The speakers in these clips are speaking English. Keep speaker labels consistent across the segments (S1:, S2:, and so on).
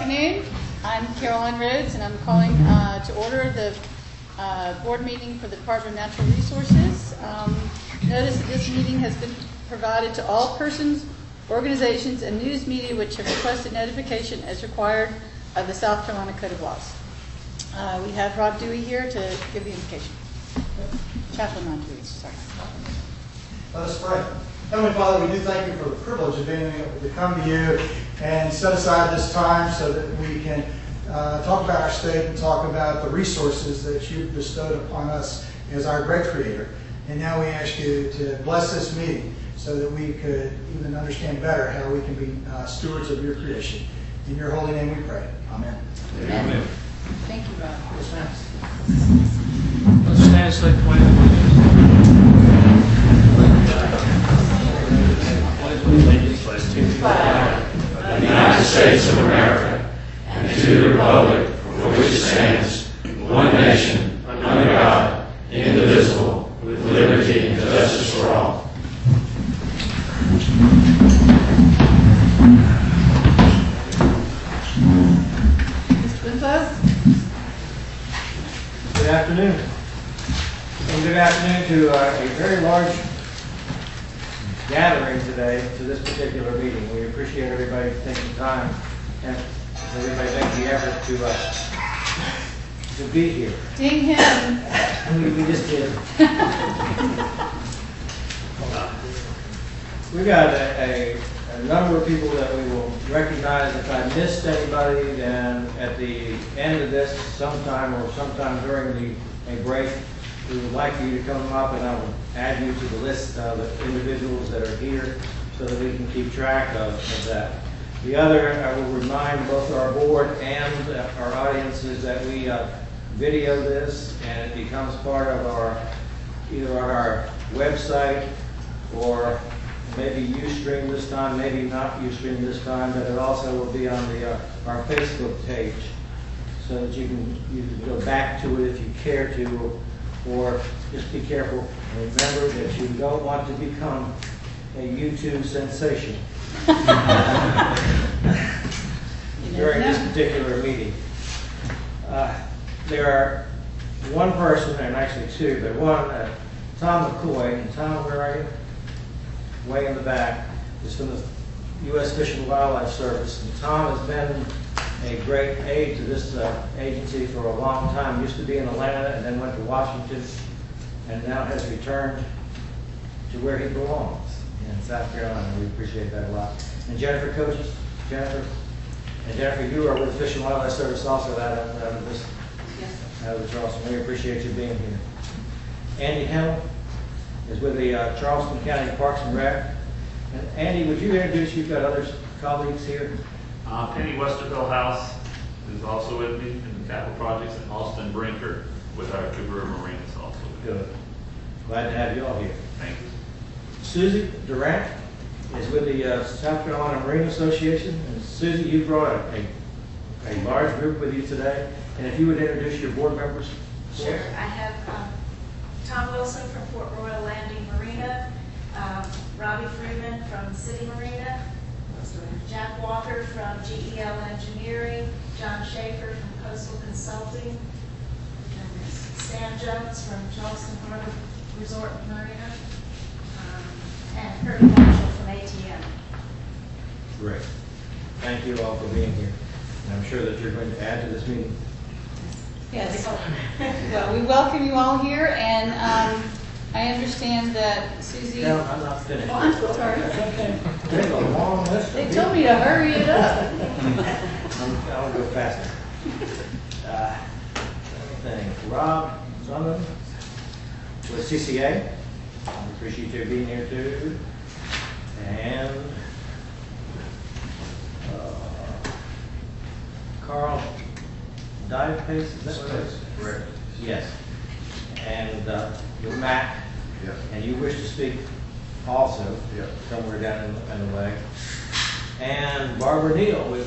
S1: afternoon. I'm Caroline Rhodes, and I'm calling to order the board meeting for the Department of Natural Resources. Notice that this meeting has been provided to all persons, organizations, and news media which have requested notification as required of the South Carolina Code of Laws. We have Rob Dewey here to give the invocation. Chaplain Ron Dewey, sorry.
S2: Let us pray. Heavenly Father, we do thank you for the privilege of being able to come to you and set aside this time so that we can talk about our state and talk about the resources that you've bestowed upon us as our great creator. And now we ask you to bless this meeting so that we could even understand better how we can be stewards of your creation. In your holy name we pray. Amen.
S1: Amen. Amen. Thank you, Rob.
S2: Yes, ma'am.
S3: Let's stand and select point of
S4: To the flag of the United States of America and to the republic for which it stands, one nation, under God, indivisible, with liberty and justice for all.
S1: Mr. Winslow?
S3: Good afternoon. And good afternoon to a very large gathering today to this particular meeting. We appreciate everybody taking time and everybody making the effort to be here.
S1: Ding him.
S3: We just did. We've got a number of people that we will recognize. If I missed anybody, then at the end of this sometime during a break, we would like you to come up and I will add you to the list of the individuals that are here so that we can keep track of that. The other, I will remind both our board and our audiences that we video this and it becomes part of either on our website or maybe Ustream this time, maybe not Ustream this time, but it also will be on our Facebook page so that you can go back to it if you care to. Or just be careful and remember that you don't want to become a YouTube sensation during this particular meeting. There are one person, and actually two, but one, Tom McCoy. And Tom, where are you? Way in the back. Is from the U.S. Fish and Wildlife Service. And Tom has been a great aid to this agency for a long time. Used to be in Atlanta and then went to Washington and now has returned to where he belongs in South Carolina. We appreciate that a lot. And Jennifer Coaches, Jennifer, you are with the Fish and Wildlife Service also out of the Charleston. We appreciate you being here. Andy Hemmel is with the Charleston County Parks and Rec. And Andy, would you introduce, you've got other colleagues here?
S5: Penny Westerville House is also with me in the capital projects, and Austin Brinker with our Cooper Marina is also with me.
S3: Good. Glad to have you all here.
S5: Thank you.
S3: Susie Durant is with the South Carolina Marine Association. And Susie, you brought a large group with you today. And if you would introduce your board members.
S6: Sure. I have Tom Wilson from Fort Royal Landing Marina, Robbie Freeman from City Marina, Jack Walker from GEL Engineering, John Schaefer from Coastal Consulting, Stan Jones from Charleston Harbor Resort and Marina, and Kirby Marshall from ATM.
S3: Great. Thank you all for being here. And I'm sure that you're going to add to this meeting.
S1: Yes. Well, we welcome you all here, and I understand that Susie...
S3: No, I'm not finished.
S1: Oh, I'm so sorry.
S3: There's a long list.
S1: They told me to hurry it up.
S3: I'll go faster. Rob Zunman with CCA. I appreciate you being here too. And Carl Divepace, is that what it is?
S2: Correct.
S3: Yes. And you're Matt.
S2: Yeah.
S3: And you wish to speak also,
S2: Yeah.
S3: somewhere down in the way. And Barbara Neal with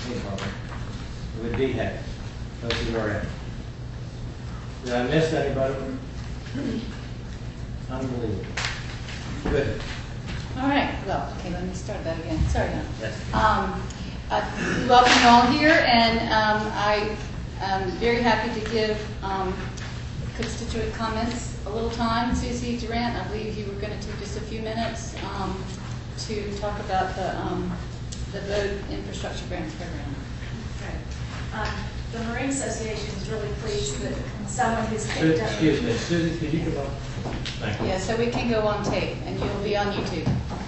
S3: DHEC. Those who are in. Did I miss anybody? Unbelievable. Good.
S1: All right. Well, okay, let me start that again. Sorry.
S3: Yes.
S1: We welcome you all here, and I am very happy to give constituent comments a little time. Susie Durant, I believe you were going to take just a few minutes to talk about the Road Infrastructure Grants Program.
S6: Right. The Marine Association is really pleased that someone who's picked up.
S3: Excuse me, Susie, could you come up? Thank you.
S1: Yeah, so we can go on tape, and you'll be on YouTube.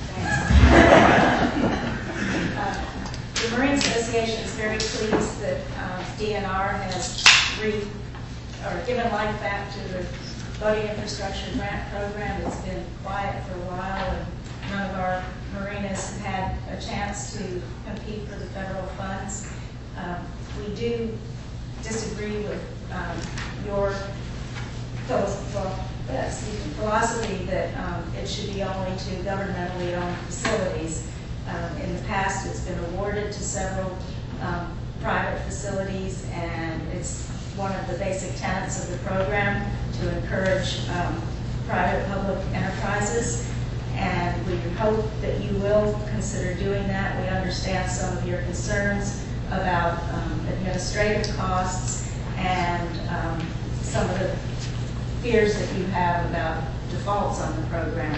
S6: The Marine Association is very pleased that DNR has given life back to the boating infrastructure grant program. It's been quiet for a while, and none of our marinas have had a chance to compete for the federal funds. We do disagree with your philosophy that it should be only to governmentally owned facilities. In the past, it's been awarded to several private facilities, and it's one of the basic tenets of the program to encourage private-public enterprises. And we hope that you will consider doing that. We understand some of your concerns about administrative costs and some of the fears that you have about defaults on the program.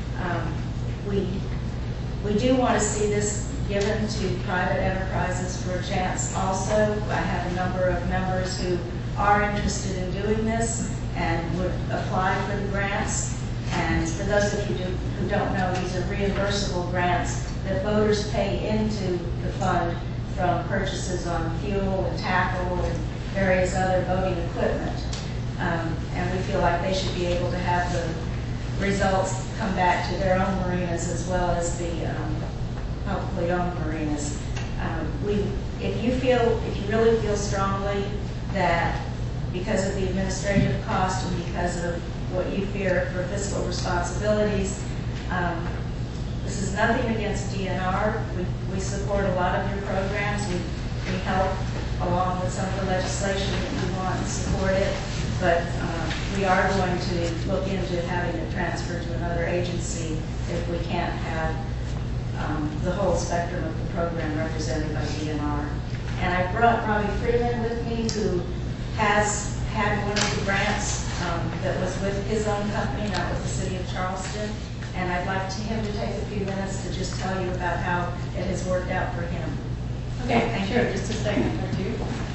S6: We do want to see this given to private enterprises for a chance also. I have a number of members who are interested in doing this and would apply for the grants. And for those of you who don't know, these are reimbursable grants that voters pay into the fund from purchases on fuel and tackle and various other boating equipment. And we feel like they should be able to have the results come back to their own marinas as well as the publicly owned marinas. If you really feel strongly that because of the administrative cost and because of what you fear for fiscal responsibilities, this is nothing against DNR. We support a lot of your programs. We help along with some of the legislation that you want and support it. But we are going to look into having it transferred to another agency if we can't have the whole spectrum of the program represented by DNR. And I brought Robbie Freeman with me, who has had one of the grants that was with his own company, not with the City of Charleston. And I'd like him to take a few minutes to just tell you about how it has worked out for him.
S1: Okay, sure, just a second or two.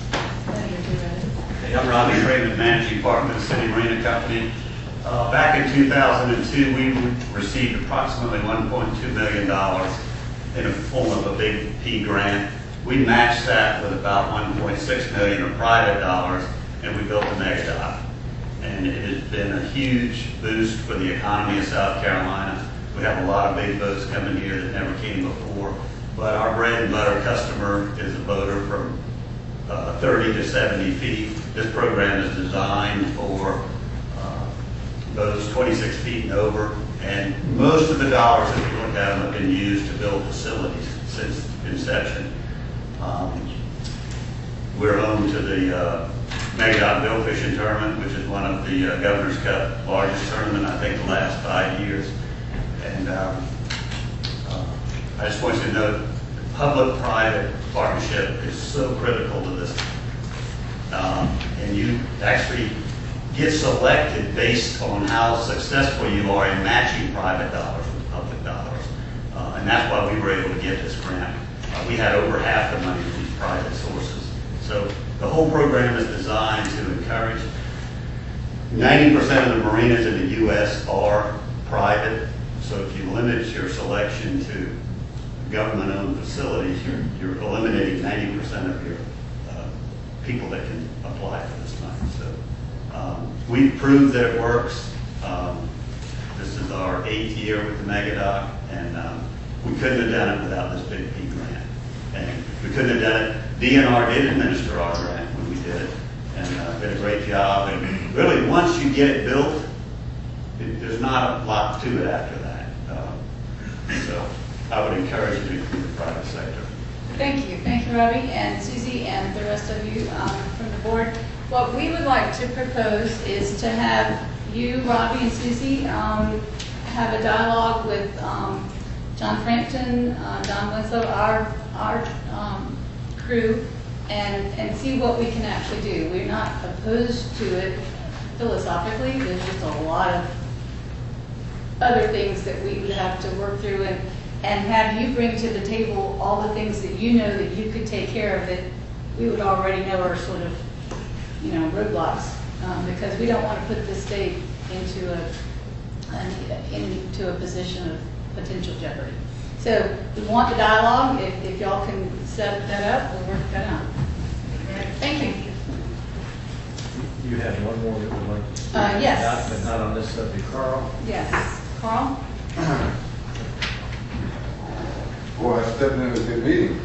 S7: Hey, I'm Robbie Freeman, Managing Partner of the City Marina Company. Back in 2002, we received approximately $1.2 million in the form of a Big P grant. We matched that with about $1.6 million of private dollars, and we built a mega dock. And it has been a huge boost for the economy of South Carolina. We have a lot of big boats coming here that never came before. But our bread and butter customer is a boater from 30 to 70 feet. This program is designed for boats 26 feet and over. And most of the dollars that we look at them have been used to build facilities since inception. We're home to the Mega Dock Bill Fishing Tournament, which is one of the Governor's Cup largest tournament, I think, the last 5 years. And I just want you to know, public-private partnership is so critical to this. And you actually get selected based on how successful you are in matching private dollars with public dollars. And that's why we were able to get this grant. We had over half the money from these private sources. So the whole program is designed to encourage. 90% of the marinas in the U.S. are private. So if you limit your selection to government-owned facilities, you're eliminating 90% of your people that can apply for this money. So we've proved that it works. This is our 8th year with the Mega Dock, and we couldn't have done it without this Big P grant. And we couldn't have done it. DNR did administer our grant when we did it, and did a great job. And really, once you get it built, there's not a lot to it after that. So I would encourage you to include the private sector.
S1: Thank you, Robbie and Susie and the rest of you from the board. What we would like to propose is to have you, Robbie and Susie, have a dialogue with John Frampton, Don Winslow, our crew, and see what we can actually do. We're not opposed to it philosophically. There's just a lot of other things that we would have to work through and have you bring to the table all the things that you know that you could take care of that we would already know are sort of, roadblocks, because we don't want to put the state into a position of potential jeopardy. So we want the dialogue. If y'all can set that up, we'll work that out. Thank you.
S3: You have one more that would like to speak?
S1: Yes.
S3: But not on this subject. Carl?
S1: Yes. Carl?
S8: Boy, I stepped into a good meeting.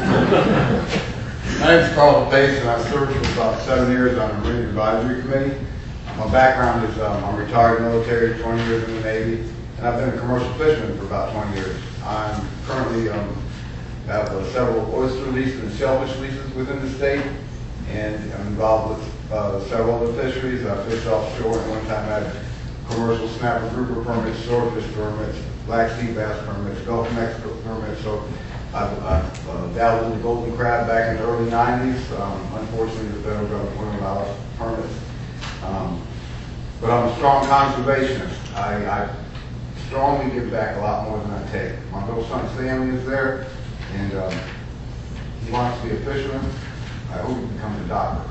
S8: My name's Carl Pace, and I served for about 7 years on the Marine Advisory Committee. My background is I'm retired military, 20 years in the Navy, and I've been a commercial fisherman for about 20 years. I'm currently have several oyster leases and shellfish leases within the state, and I'm involved with several other fisheries. I fished offshore, and one time I had commercial snapper grouper permits, swordfish permits, black sea bass permits, Gulf of Mexico permits. So I've dabbled in the golden crab back in the early 90s. Unfortunately, the federal government wouldn't allow us permits. But I'm a strong conservationist. I strongly give back a lot more than I take. My little son's family is there, and he wants to be a fisherman. I hope he becomes a doctor.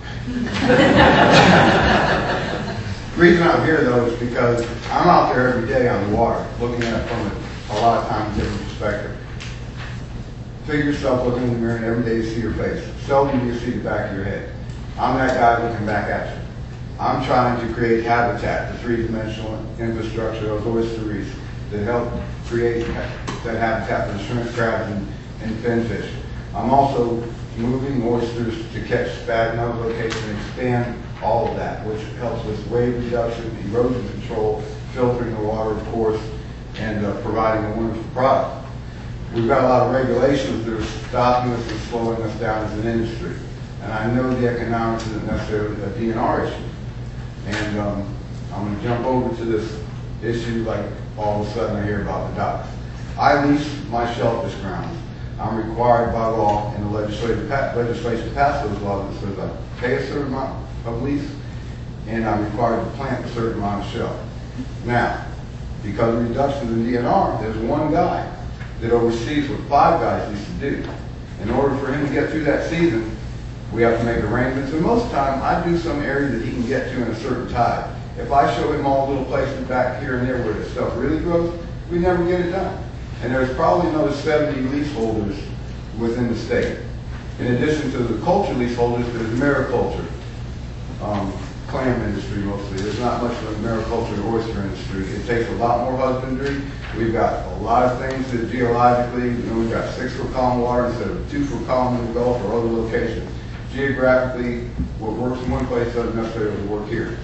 S8: The reason I'm here, though, is because I'm out there every day on the water, looking at it from a lot of times different perspective. Figure yourself looking in the mirror, and every day you see your face. Seldom do you see the back of your head. I'm that guy looking back at you. I'm trying to create habitat, the three-dimensional infrastructure, those oyster reefs, that help create that habitat for the shrimp, crabs, and finfish. I'm also moving oysters to catch spad in those locations and expand all of that, which helps with wave reduction, erosion control, filtering the water, of course, and providing a wonderful product. We've got a lot of regulations that are stopping us and slowing us down as an industry. And I know the economics isn't necessarily a DNR issue. And I'm going to jump over to this issue like all of a sudden I hear about the docks. I lease my shellfish grounds. I'm required by law in the legislation passed those laws that says I pay a certain amount of lease and I'm required to plant a certain amount of shell. Now, because of reductions in DNR, there's one guy that oversees what 5 guys used to do. In order for him to get through that season, we have to make arrangements, and most of the time I do some area that he can get to in a certain tide. If I show him all the little places back here and there where the stuff really grows, we never get it done. And there's probably another 70 leaseholders within the state. In addition to the culture leaseholders, there's mariculture, clam industry mostly. There's not much of a mariculture oyster industry. It takes a lot more husbandry. We've got a lot of things that geologically, we've got 6-foot column water instead of 2-foot column in the Gulf or other locations. Geographically, what works in one place doesn't necessarily work here.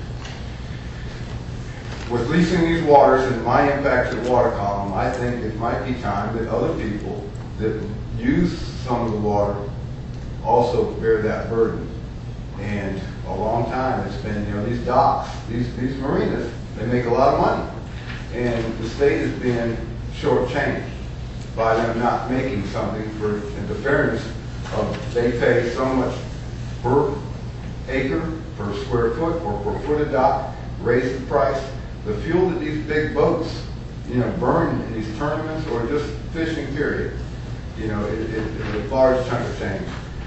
S8: With leasing these waters and my impact to the water column, I think it might be time that other people that use some of the water also bear that burden. And a long time it's been, these docks, these marinas, they make a lot of money. And the state is being shortchanged by them not making something for, in the fairness of, they pay so much per acre, per square foot, or per foot of dock, raise the price. The fuel that these big boats, burn in these tournaments or just fishing period, it's a large chunk of change.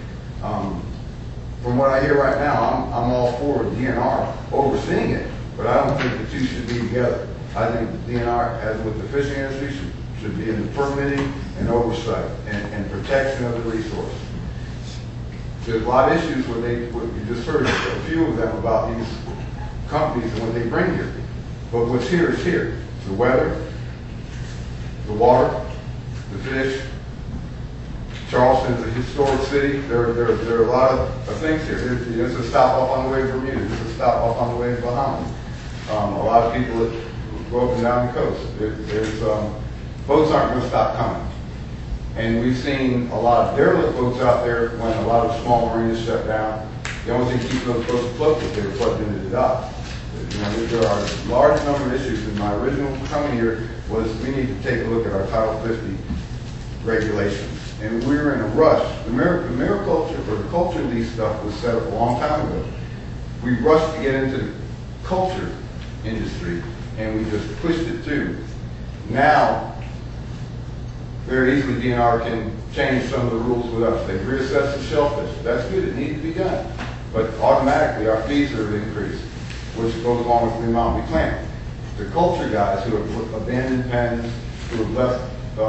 S8: From what I hear right now, I'm all for DNR overseeing it, but I don't think the two should be together. I think DNR, as with the fishing industry, should be in the permitting and oversight and protection of the resource. There's a lot of issues where you just heard a few of them about these companies and what they bring here. But what's here is here. The weather, the water, the fish. Charleston is a historic city. There are a lot of things here. It's a stop off on the way to Bermuda. It's a stop off on the way to Bahamas. A lot of people that go up and down the coast. Boats aren't going to stop coming. And we've seen a lot of derelict boats out there when a lot of small marinas shut down. The only thing keeping those boats afloat is they were plugged into the dock. You know, there are a large number of issues, and my original coming here was we need to take a look at our Title 50 regulations. And we were in a rush. The mariculture or the culture lease stuff was set up a long time ago. We rushed to get into the culture industry, and we just pushed it through. Now, very easily DNR can change some of the rules with us. They reassess the shellfish. That's good. It needs to be done. But automatically, our fees are increased, which goes along with the amount we plant. The culture guys who have abandoned pens, who have left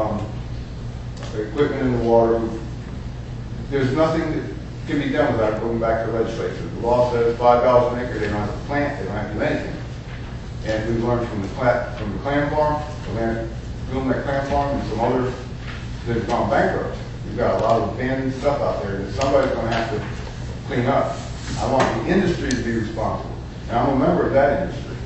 S8: equipment in the water, there's nothing that can be done without going back to the legislature. The law says $5 an acre, they don't have to plant, they don't have to do anything. And we've learned from the clam farm, the land, that clam farm, and some others that have gone bankrupt. We've got a lot of abandoned stuff out there that somebody's going to have to clean up. I want the industry to be responsible. And I'm a member of that industry.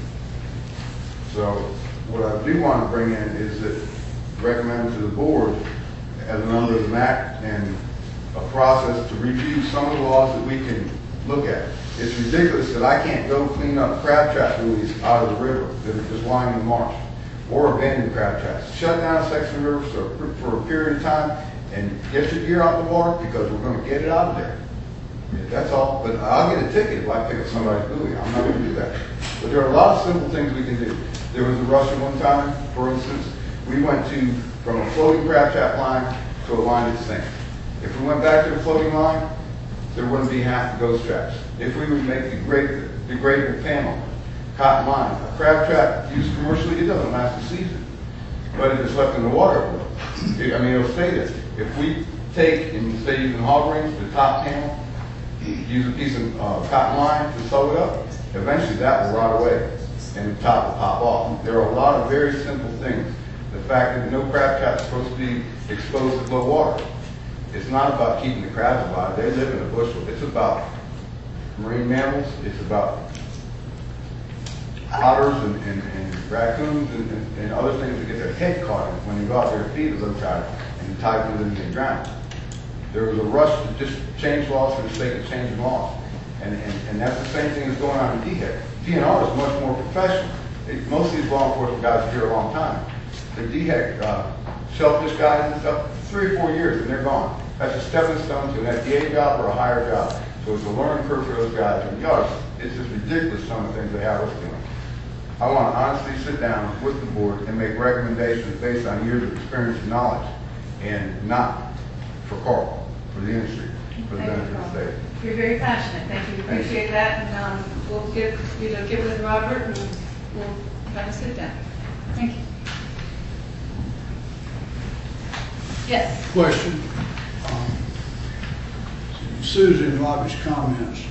S8: So what I do want to bring in is that recommend to the board as a member of the MAC and a process to review some of the laws that we can look at. It's ridiculous that I can't go clean up crab trap buoys out of the river that are just lying in the marsh, or abandoned crab traps. Shut down a section of the river for a period of time and get your gear out the water because we're going to get it out of there. That's all. But I'll get a ticket if I pick up somebody's buoy. I'm not going to do that. But there are a lot of simple things we can do. There was a Russian one time, for instance. We went from a floating crab trap line to a line that sinks. If we went back to the floating line, there wouldn't be half the ghost traps. If we would make degradable panel, cotton line, a crab trap used commercially, it doesn't last a season. But if it's left in the water, it'll stay there. If we take, and say using hog rings, the top panel, use a piece of cotton line to sew it up, eventually that will rot away and the top will pop off. There are a lot of very simple things. The fact that no crab trap is supposed to be exposed to low water. It's not about keeping the crabs alive. They live in the bush. It's about marine mammals. It's about otters and raccoons and other things that get their head caught in when you go out there to feed the little guy and tie them in the ground. There was a rush to just change laws for the sake of changing laws. And that's the same thing that's going on in DHEC. DNR is much more professional. Most of these law enforcement guys are here a long time. The DHEC shellfish guys and stuff, 3 or 4 years and they're gone. That's a stepping stone to an FDA job or a higher job. So it's a learning curve for those guys. And it's just ridiculous some of the things they have us doing. I want to honestly sit down with the board and make recommendations based on years of experience and knowledge, and not for Carl, for the industry, for the benefit of the state.
S1: You're very passionate. Thank you. Appreciate that. And we'll get with Robert and we'll have a sit down. Thank you. Yes.
S9: Question. Susie and Robbie's comments,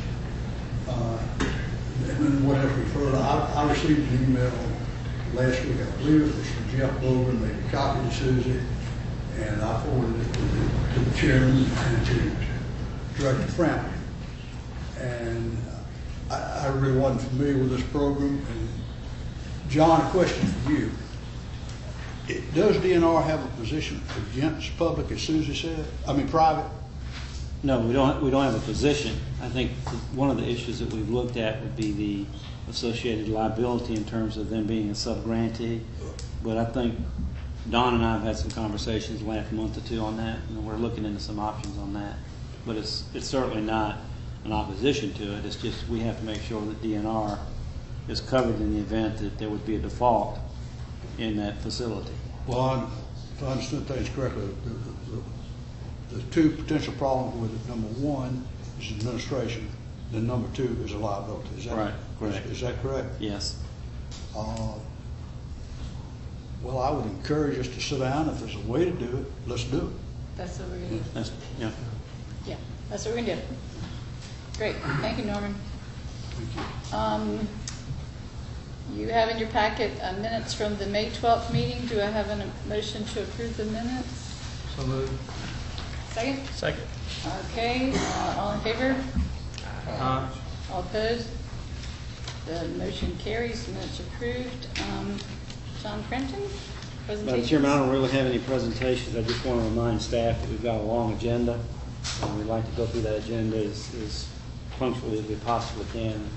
S9: and what have referred, I received an email last week, I believe it was from Jeff Blvd, they copied to Susie, and I forwarded it to the chairman and to Director Franklin. And I really wasn't familiar with this program. And John, a question for you. Does DNR have a position against public, as Susie said? I mean, private?
S10: No, we don't have a position. I think one of the issues that we've looked at would be the associated liability in terms of them being a sub-grantee. But I think Don and I have had some conversations the last month or two on that, and we're looking into some options on that. But it's certainly not an opposition to it. It's just we have to make sure that DNR is covered in the event that there would be a default in that facility.
S9: Well, if I understand things correctly, the two potential problems with it, number one is administration, then number two is a liability. Is that
S10: right? Correct.
S9: Is that correct?
S10: Yes.
S9: Well, I would encourage us to sit down. If there's a way to do it, let's do it.
S1: That's what we're going to do.
S10: Yeah.
S1: Yeah, that's what we're going to do. Great. Thank you, Norman.
S9: Thank you.
S1: You have in your packet minutes from the May 12th meeting. Do I have a motion to approve the minutes?
S3: So moved.
S1: Second?
S3: Second.
S1: Okay, all in favor? All opposed? The motion carries, minutes approved. John Frenton, presentation?
S10: Madam Chairman, I don't really have any presentations. I just want to remind staff that we've got a long agenda, and we'd like to go through that agenda as punctually as we possibly can.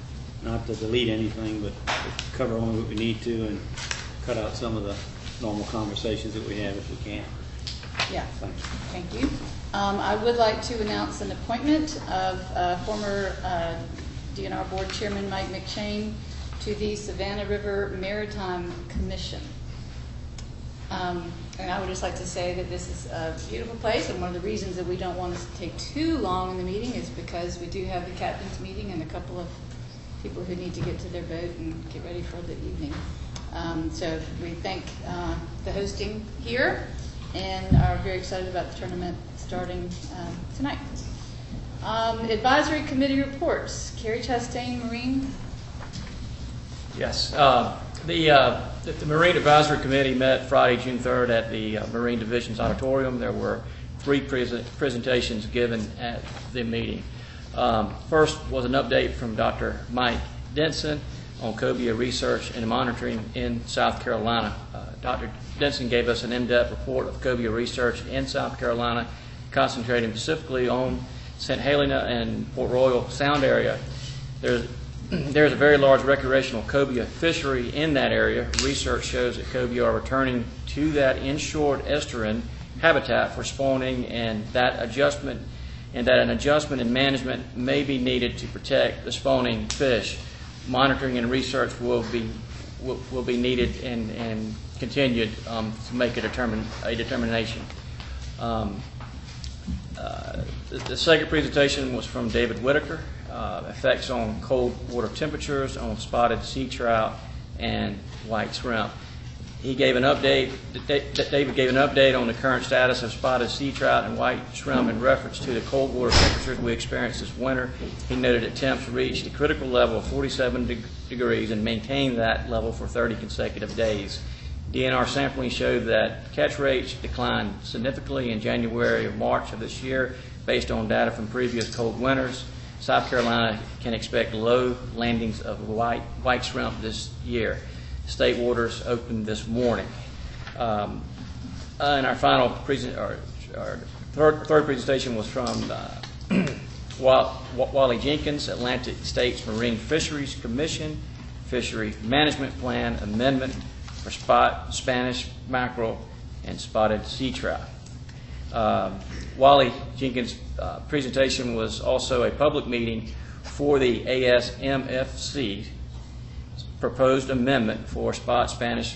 S10: not to delete anything, but to cover only what we need to and cut out some of the normal conversations that we have if we can.
S1: Yeah,
S10: Thanks.
S1: thank you. I would like to announce an appointment of former DNR Board Chairman Mike McShane to the Savannah River Maritime Commission. And I would just like to say that this is a beautiful place, and one of the reasons that we don't want us to take too long in the meeting is because we do have the captain's meeting and a couple of people who need to get to their boat and get ready for the evening. So we thank the hosting here and are very excited about the tournament starting tonight. Advisory committee reports. Carrie Chastain, Marine.
S11: Yes. The Marine Advisory Committee met Friday, June 3rd at the Marine Division's auditorium. There were 3 presentations given at the meeting. First was an update from Dr. Mike Denson on cobia research and monitoring in South Carolina. Dr. Denson gave us an in-depth report of cobia research in South Carolina, concentrating specifically on St. Helena and Port Royal Sound area. There's a very large recreational cobia fishery in that area. Research shows that cobia are returning to that inshore estuarine habitat for spawning, and that an adjustment in management may be needed to protect the spawning fish. Monitoring and research will be needed and continued to make a determination. The second presentation was from David Whitaker, effects on cold water temperatures on spotted sea trout and white shrimp. He gave an update. David gave an update on the current status of spotted sea trout and white shrimp in reference to the cold water temperatures we experienced this winter. He noted that temps reached the critical level of 47 degrees and maintained that level for 30 consecutive days. DNR sampling showed that catch rates declined significantly in January or March of this year based on data from previous cold winters. South Carolina can expect low landings of white shrimp this year. State waters opened this morning. And our final third presentation was from Wally Jenkins, Atlantic States Marine Fisheries Commission Fishery Management Plan Amendment for Spanish mackerel and spotted sea trout. Wally Jenkins' presentation was also a public meeting for the ASMFC proposed amendment for Spanish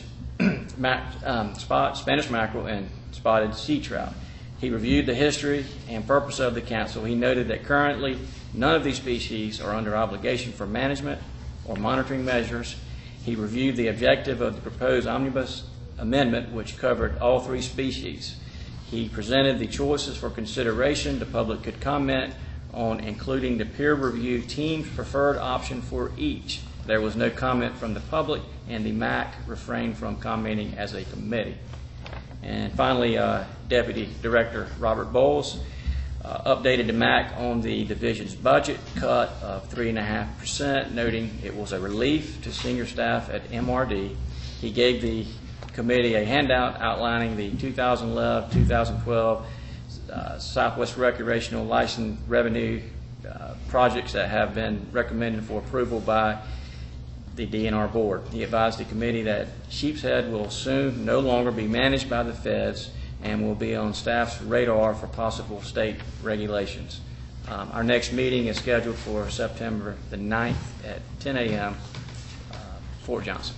S11: mackerel and spotted sea trout. He reviewed the history and purpose of the council. He noted that currently none of these species are under obligation for management or monitoring measures. He reviewed the objective of the proposed omnibus amendment, which covered all 3 species. He presented the choices for consideration. The public could comment on including the peer review team's preferred option for each. There was no comment from the public, and the MAC refrained from commenting as a committee. And finally, Deputy Director Robert Bowles updated the MAC on the division's budget cut of 3.5%, noting it was a relief to senior staff at MRD. He gave the committee a handout outlining the 2011-2012 Southwest Recreational License Revenue projects that have been recommended for approval by the DNR board. He advised the committee that Sheepshead will soon no longer be managed by the feds and will be on staff's radar for possible state regulations. Our next meeting is scheduled for September the 9th at 10 a.m. Fort Johnson.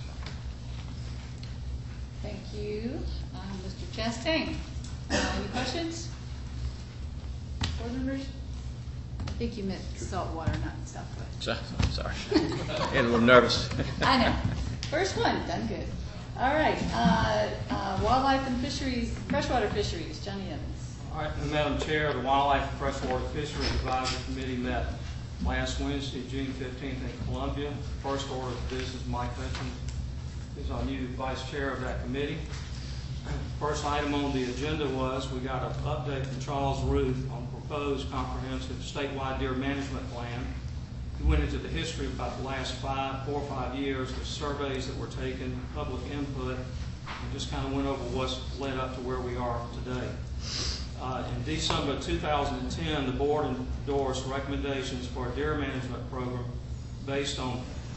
S1: Thank you, Mr. Chastain. Any questions? Board members? I think you meant saltwater, not Southwest.
S11: Sorry, getting a little nervous.
S1: I know. First one, done good. All right, wildlife and fisheries, freshwater fisheries, Johnny Evans.
S12: All right, Madam Chair, the Wildlife and Freshwater Fisheries Advisory Committee met last Wednesday, June 15th in Columbia. First order of business, Mike Hutchins is our new vice chair of that committee. First item on the agenda was we got an update from Charles Ruth on proposed comprehensive statewide deer management plan. He went into the history about the last 4 or 5 years of surveys that were taken, public input, and just kind of went over what's led up to where we are today. In December 2010, the board endorsed recommendations for a deer management program based on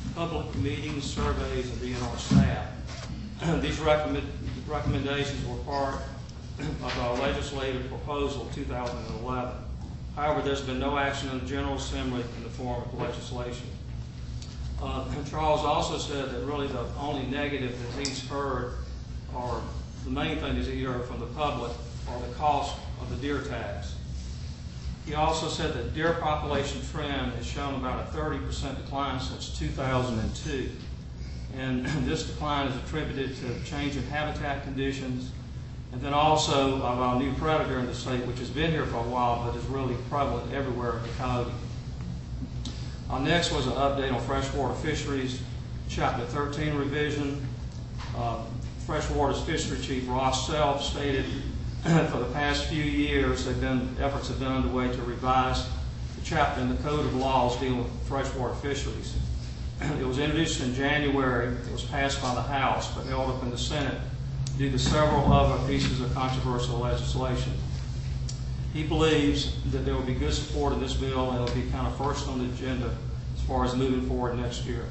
S12: public meetings, surveys, and DNR staff. These recommendations were part of our legislative proposal 2011. However, there's been no action in the General Assembly in the form of legislation. Charles also said that really the only negative that he's heard, or the main thing that he heard from the public, are the cost of the deer tax. He also said that deer population trend has shown about a 30% decline since 2002. And this decline is attributed to change in habitat conditions, and then also of our new predator in the state, which has been here for a while, but is really prevalent everywhere in the county. Next was an update on freshwater fisheries, Chapter 13 revision. Freshwater's Fishery Chief Ross Self stated for the past few years efforts have been underway to revise the chapter in the Code of Laws dealing with freshwater fisheries. It was introduced in January. It was passed by the House, but held up in the Senate due to several other pieces of controversial legislation. He believes that there will be good support in this bill, and it will be kind of first on the agenda as far as moving forward next year.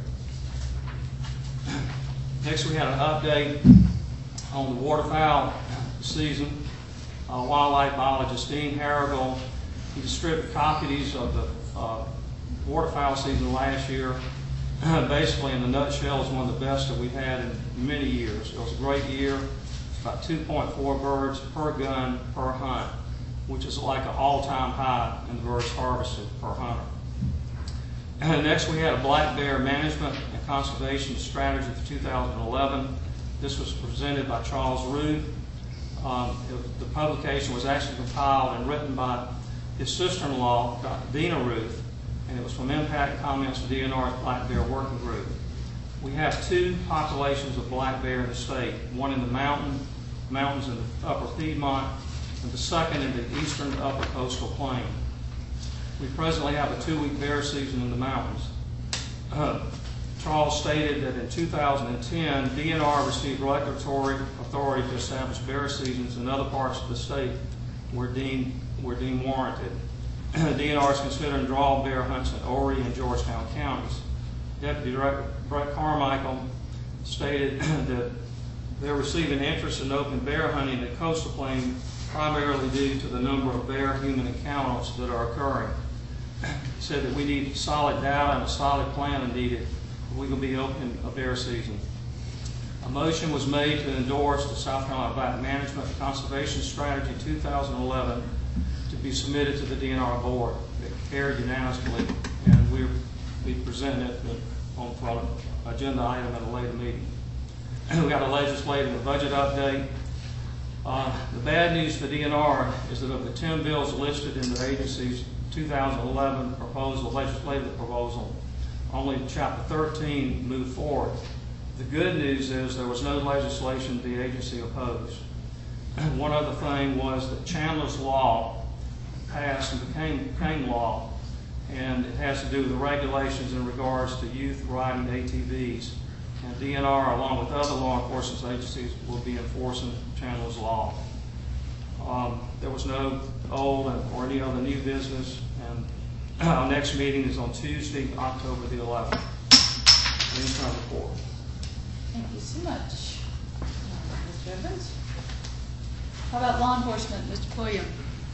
S12: Next, we had an update on the waterfowl season. Wildlife biologist Dean Harrigal, he distributed copies of the waterfowl season last year. Basically, in a nutshell, it's one of the best that we've had in many years. It was a great year. It's about 2.4 birds per gun per hunt, which is like an all-time high in the birds harvested per hunter. Next, we had a black bear management and conservation strategy for 2011. This was presented by Charles Rood. The publication was actually compiled and written by his sister-in-law, Dr. Dina Ruth, and it was from impact comments to DNR's Black Bear Working Group. We have two populations of black bear in the state, one in the mountains in the upper Piedmont, and the second in the eastern upper coastal plain. We presently have a 2-week bear season in the mountains. Charles stated that in 2010, DNR received regulatory authority to establish bear seasons in other parts of the state were deemed warranted. DNR is considering draw bear hunts in Horry and Georgetown counties. Deputy Director Brett Carmichael stated that they're receiving interest in open bear hunting in the coastal plain primarily due to the number of bear-human encounters that are occurring. He said that we need solid data and a solid plan needed if we can be open a bear season. A motion was made to endorse the South Carolina Black Management and Conservation Strategy 2011 to be submitted to the DNR board. It carried unanimously, and we'll be presenting it on an agenda item at a later meeting. We got a legislative and budget update. The bad news for DNR is that of the 10 bills listed in the agency's 2011 legislative proposal, only Chapter 13 moved forward. The good news is there was no legislation the agency opposed. One other thing was that Chandler's Law passed and became law, and it has to do with the regulations in regards to youth riding ATVs. And DNR, along with other law enforcement agencies, will be enforcing Chandler's Law. There was no old or any other new business, and our next meeting is on Tuesday, October the 11th. Anytime report.
S1: Thank you so much, Mr. Evans. How about law enforcement, Mr. Pulliam?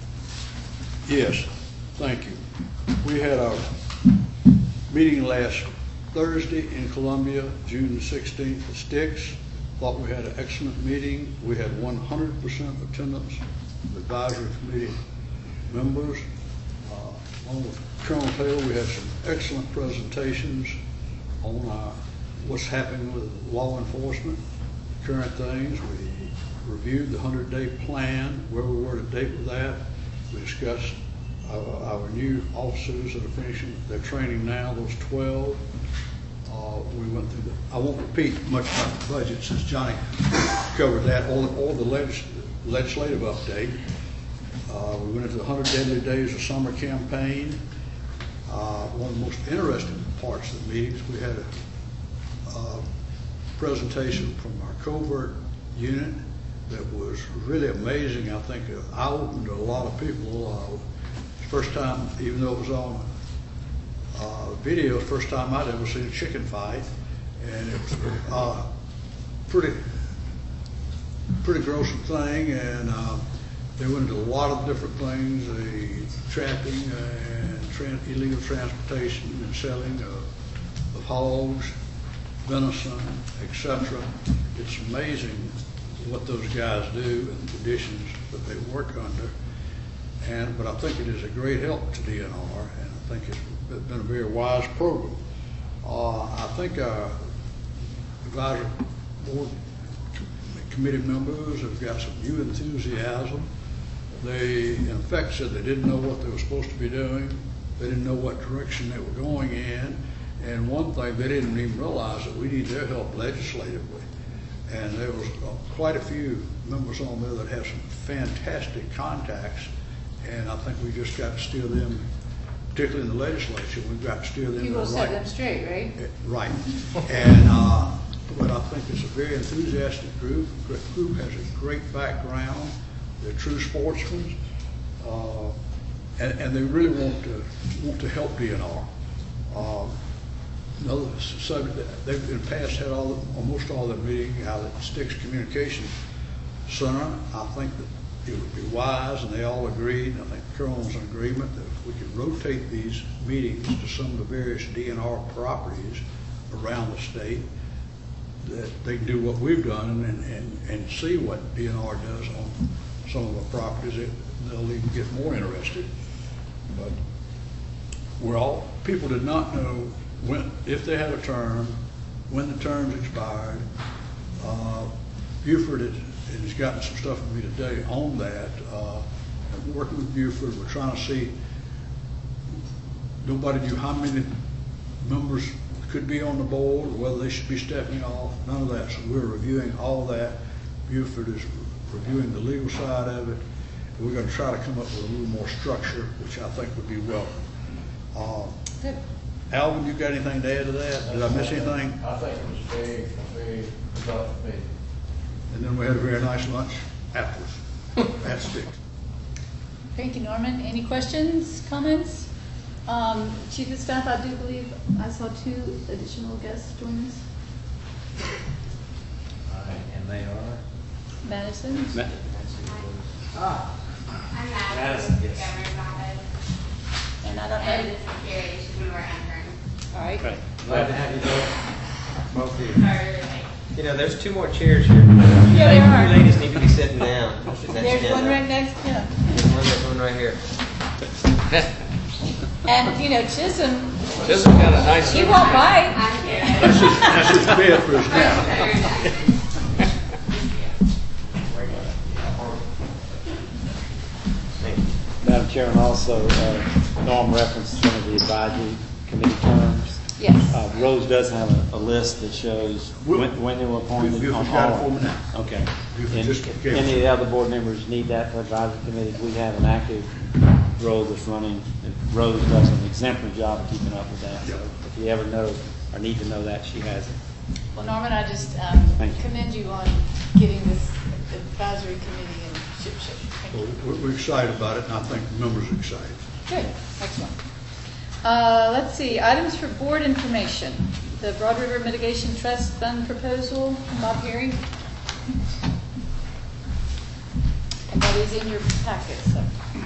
S9: Yes, thank you. We had our meeting last Thursday in Columbia, June the 16th at Sticks. Thought we had an excellent meeting. We had 100% attendance of advisory committee members. Along with Colonel Taylor, we had some excellent presentations on what's happening with law enforcement, current things. We reviewed the 100-day plan, where we were to date with that. We discussed our new officers that are finishing their training now, those 12. We went through I won't repeat much about the budget since Johnny covered that, all the legislative update. We went into the 100 Deadly Days of Summer campaign. One of the most interesting parts of the meetings, we had a presentation from our covert unit that was really amazing. I think eye-opening to a lot of people. First time, even though it was on video, first time I'd ever seen a chicken fight, and it was pretty gruesome thing, and they went into a lot of different things, the trapping and illegal transportation and selling of hogs, venison, etc. It's amazing what those guys do and the conditions that they work under. But I think it is a great help to DNR, and I think it's been a very wise program. I think our advisory board committee members have got some new enthusiasm. They, in effect, said they didn't know what they were supposed to be doing. They didn't know what direction they were going in. And one thing, they didn't even realize that we need their help legislatively. And there was quite a few members on there that have some fantastic contacts. And I think we just got to steer them, particularly in the legislature, we've got to steer them.
S1: You will set them straight, right?
S9: Right. And but I think it's a very enthusiastic group. The group has a great background. They're true sportsmen, and they really want to help DNR. Another subject that they've in the past had almost all their meetings out at Sticks Communication Center. I think that it would be wise, and they all agreed, and I think Carolyn's in agreement, that if we could rotate these meetings to some of the various DNR properties around the state, that they can do what we've done and see what DNR does on some of the properties. They'll even get more interested. But people did not know if they had a term, when the terms expired. Buford has gotten some stuff from me today on that. I'm working with Buford. We're trying to see, nobody knew how many members could be on the board, or whether they should be stepping off, none of that. So we're reviewing all that. Buford is reviewing the legal side of it. And we're going to try to come up with a little more structure, which I think would be welcome.
S1: Good.
S9: Alvin, you got anything to add to that? Did I miss anything?
S3: I think it was very productive meeting.
S9: And then we had a very nice lunch afterwards at Sticks.
S1: Thank you, Norman. Any questions, comments? Chief of Staff, I do believe I saw 2 additional guests join us.
S3: And they are?
S1: Madison?
S13: I'm Madison
S3: Madison,
S13: with
S3: yes.
S13: the governor's office.
S1: And I don't
S13: And
S1: know.
S13: this is Carrie, she's one of our interns.
S1: All right.
S10: Right.
S3: Glad to have you both. Both of you.
S13: Sorry, really late.
S14: You know, there's 2 more chairs here.
S1: Yeah, there are.
S14: You ladies need to be sitting down.
S1: There's one right next to him.
S14: There's one right here.
S1: And, you know, Chisholm,
S14: Chisholm got a nice.
S1: he won't bite.
S13: I'm here.
S9: That's his bed for his nap.
S10: Madam Chairman, also, Norm referenced some of the advisory committee terms.
S1: Yes.
S10: Rose does have a list that shows when they were appointed.
S9: Buford's
S10: on
S9: got it
S10: all.
S9: for me now.
S10: Okay.
S9: Buford
S10: And
S9: just gave it
S10: any
S9: to
S10: of the other board members need that for advisory committees. We have an active role that's running. Rose does an exemplary job of keeping up with that. So if you ever know or need to know that, she has it.
S1: Well, Norman, I just
S10: Thank you.
S1: commend you on getting this advisory committee in ship. Thank you.
S9: We're excited about it, and I think the members are excited.
S1: Good, excellent. Let's see, items for board information. The Broad River Mitigation Trust Fund proposal, Bob Herring. And that is in your packet, so.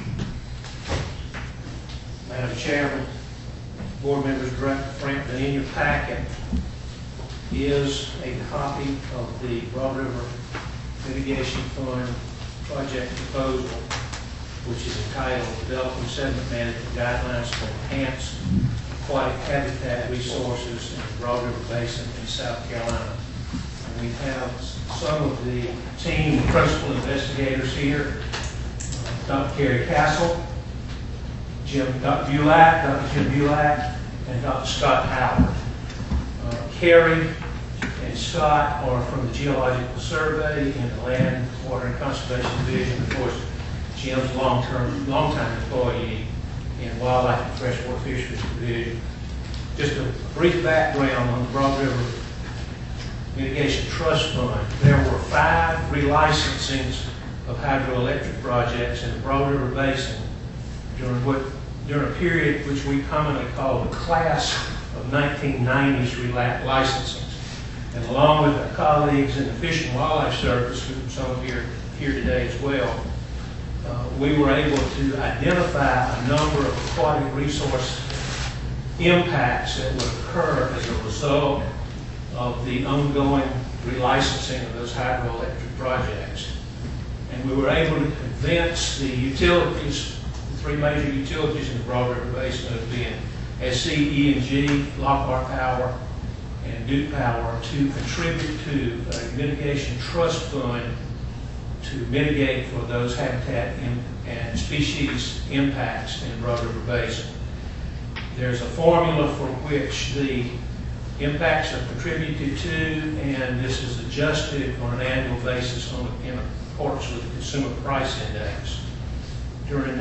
S15: Madam Chairman, board members, Director Frampton, in your packet is a copy of the Broad River Mitigation Fund project proposal, which is entitled Developing Sediment Management Guidelines for Enhanced Aquatic Habitat Resources in the Broad River Basin in South Carolina. And we have some of the team principal investigators here, Dr. Kerry Castle, Dr. Jim Bulak, and Dr. Scott Howard. Kerry and Scott are from the Geological Survey and the Land, Water, and Conservation Division. Of course, Jim's long-time employee in Wildlife and Freshwater Fisheries Division. Just a brief background on the Broad River Mitigation Trust Fund. There were 5 relicensings of hydroelectric projects in the Broad River Basin during what during a period which we commonly call the class of 1990s licensing. And along with our colleagues in the Fish and Wildlife Service, who some of you are here today as well, we were able to identify a number of aquatic resource impacts that would occur as a result of the ongoing relicensing of those hydroelectric projects. And we were able to convince the utilities, the three major utilities in the Broad River Basin, of being SCDNR, Lockhart Power, and Duke Power, to contribute to a mitigation trust fund to mitigate for those habitat and species impacts in the Broad River Basin. There's a formula for which the impacts are contributed to, and this is adjusted on an annual basis in accordance with the Consumer Price Index. During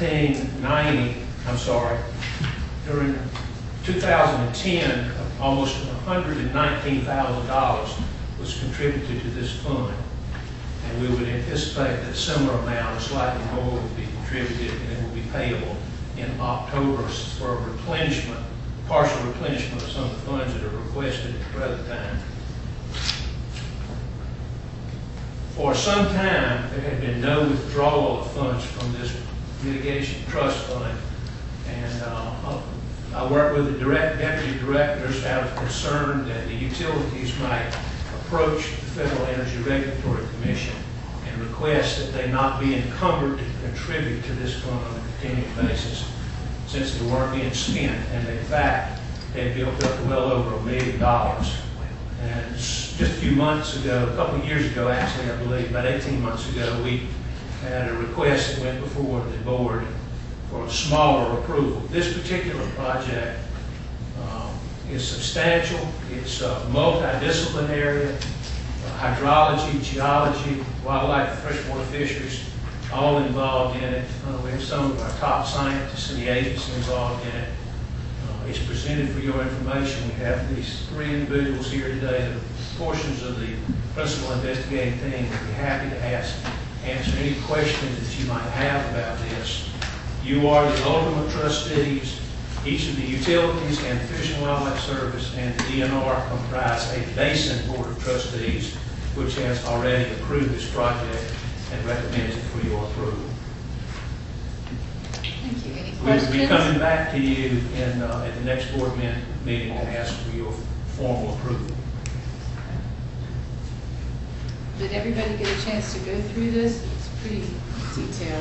S15: 2010, almost $119,000 was contributed to this fund. And we would anticipate that a similar amount or slightly more would be contributed, and it will be payable in October for replenishment, partial replenishment of some of the funds that are requested at the present time. For some time, there had been no withdrawal of funds from this mitigation trust fund, and I worked with the deputy directors out of concern that the utilities might approach the Federal Energy Regulatory Commission and request that they not be encumbered to contribute to this fund on a continuing basis, since they weren't being spent. And in fact, they built up well over $1 million. And just a few months ago, a couple of years ago actually, I believe, about 18 months ago, we had a request that went before the board for a smaller approval. This particular project is substantial. It's multidisciplinary, hydrology, geology, wildlife, and freshwater fisheries, all involved in it. We have some of our top scientists in the agency involved in it. It's presented for your information. We have these three individuals here today that are portions of the principal investigating team. We'd be happy to answer any questions that you might have about this. You are the ultimate trustees. Each of the utilities and the Fish and Wildlife Service and the DNR comprise a basin board of trustees, which has already approved this project and recommends it for your approval.
S1: Thank you. Any
S15: We will
S1: questions?
S15: be coming back to you at the next board meeting to ask for your formal approval.
S1: Did everybody get a chance to go through this? It's pretty detailed.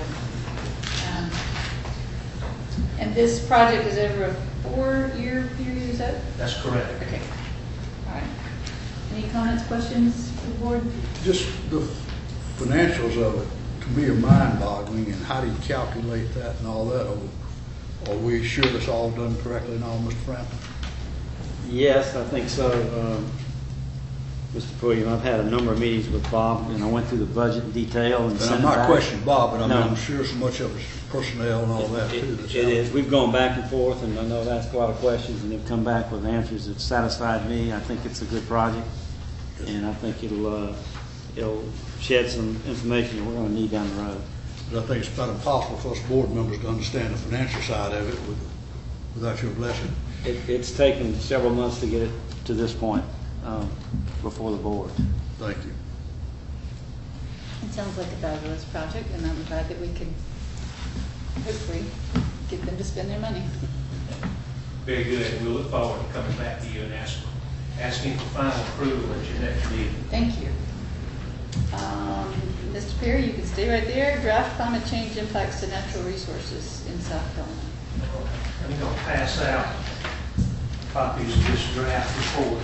S1: And this project is over a 4-year period, is that?
S15: That's correct.
S1: Okay. All right. Any comments, questions for the board?
S9: Just the financials of it, to me, are mind-boggling, and how do you calculate that and all that? Are we sure it's all done correctly and all, Mr. Frampton?
S10: Yes, I think so. Mr. Pulliam, I've had a number of meetings with Bob, and I went through the budget in detail. And
S9: I'm not questioning Bob, but
S10: No.
S9: I'm sure so much of it's personnel and all that, too.
S10: It is. We've gone back and forth, and I know I've asked a lot of questions, and they've come back with answers that satisfied me. I think it's a good project, and I think it'll shed some information that we're going to need down the road.
S9: But I think it's about impossible for us board members to understand the financial side of it without your blessing.
S10: It's taken several months to get it to this point before the board.
S9: Thank you.
S1: It sounds like a fabulous project, and I'm glad that we can hopefully get them to spend their money.
S15: Very good. And we'll look forward to coming back to you and asking for final approval at your next meeting.
S1: Thank you. Mr. Perry, you can stay right there. Draft climate change impacts to natural resources in South Carolina.
S15: I'm going to pass out copies of this draft report.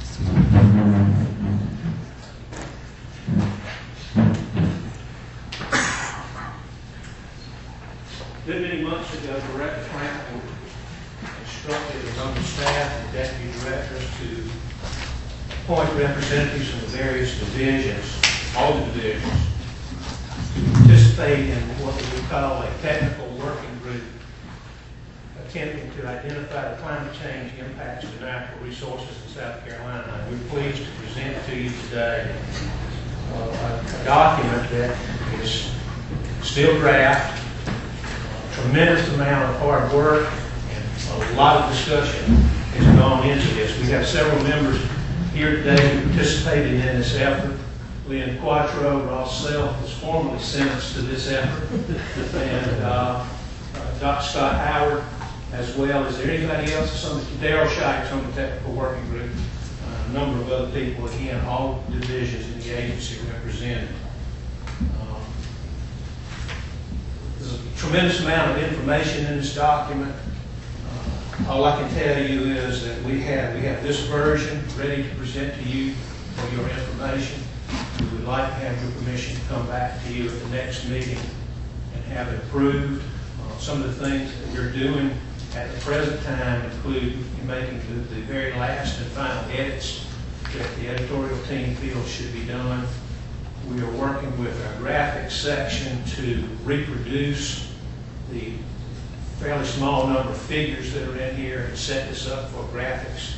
S15: Many months ago, Director Franklin instructed his own staff and deputy directors to appoint representatives from the various divisions, all the divisions, to participate in what we call a technical working group, attempting to identify the climate change impacts to natural resources in South Carolina. We're pleased to present to you today a document that is still draft, tremendous amount of hard work and a lot of discussion has gone into this. We have several members here today who participated in this effort. Lynn Quattro, Ross Self, was formally sentenced to this effort, and Dr. Scott Howard, as well. Is there anybody else? Daryl Shikes on the technical working group. A number of other people, again, all divisions in the agency represented. There's a tremendous amount of information in this document. All I can tell you is that we have this version ready to present to you for your information. We would like to have your permission to come back to you at the next meeting and have it approved. Some of the things that we're doing at the present time include making the very last and final edits that the editorial team feels should be done. We are working with our graphics section to reproduce the fairly small number of figures that are in here and set this up for graphics.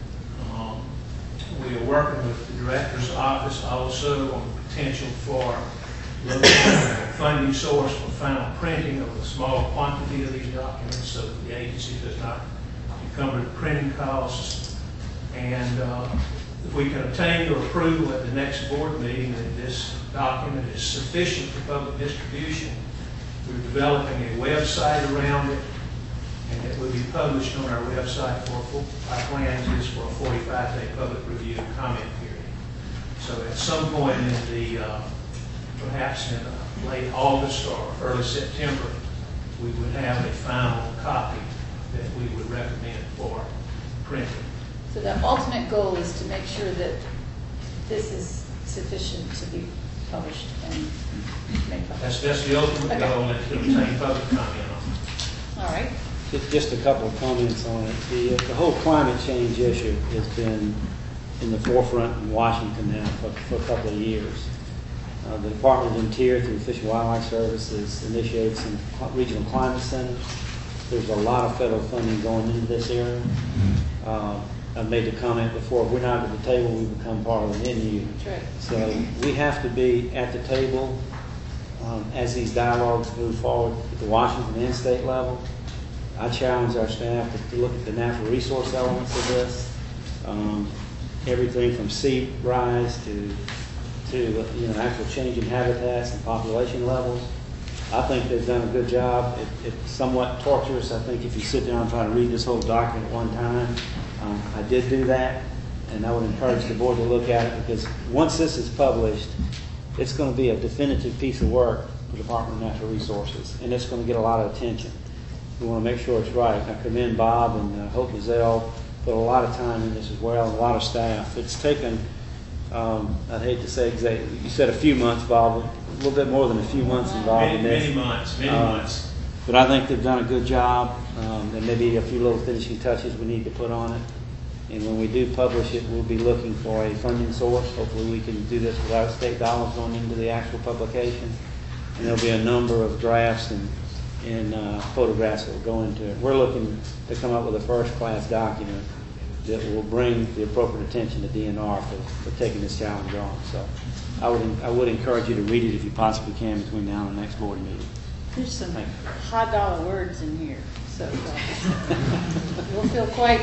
S15: We are working with the director's office also on the potential for looking at a funding source for final printing of a small quantity of these documents so that the agency does not encumber the printing costs. And if we can obtain your approval at the next board meeting that this document is sufficient for public distribution, we're developing a website around it, and it will be published on our website for our plans is for a 45-day public review and comment period. So at some point in the perhaps in late August or early September, we would have a final copy that we would recommend for printing.
S1: So the ultimate goal is to make sure that this is sufficient to be published and made public.
S15: That's the ultimate goal, and to obtain public comment on it.
S1: All right.
S10: Just a couple of comments on it. The whole climate change issue has been in the forefront in Washington now for a couple of years. The Department of Interior, through Fish and Wildlife Services, initiated some regional climate centers. There's a lot of federal funding going into this area. I've made the comment before, if we're not at the table, we become part of the menu.
S1: That's right.
S10: So we have to be at the table as these dialogues move forward at the Washington and state level. I challenge our staff to look at the natural resource elements of this. Everything from sea rise to actual change in habitats and population levels. I think they've done a good job. It's somewhat torturous, I think, if you sit down and try to read this whole document at one time. I did do that, and I would encourage the board to look at it, because once this is published, it's going to be a definitive piece of work for the Department of Natural Resources, and it's going to get a lot of attention. We want to make sure it's right. I commend Bob and Hope Mazzell put a lot of time in this as well, and a lot of staff. It's taken, I'd hate to say exactly, you said a few months, Bob, a little bit more than a few months involved in this.
S15: Many months.
S10: But I think they've done a good job. There may be a few little finishing touches we need to put on it. And when we do publish it, we'll be looking for a funding source. Hopefully we can do this without state dollars going into the actual publication. And there'll be a number of drafts and photographs that will go into it. We're looking to come up with a first-class document that will bring the appropriate attention to DNR for taking this challenge on. So I would encourage you to read it if you possibly can between now and the next board meeting.
S1: There's some high-dollar words in here, so we'll feel quite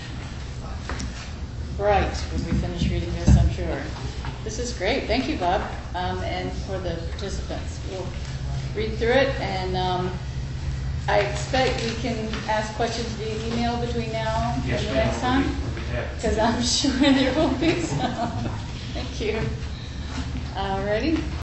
S1: bright when we finish reading this, I'm sure. This is great. Thank you, Bob, and for the participants. We'll read through it, and I expect we can ask questions via email between now and the next time, because I'm sure there will be some. Thank you. Ready?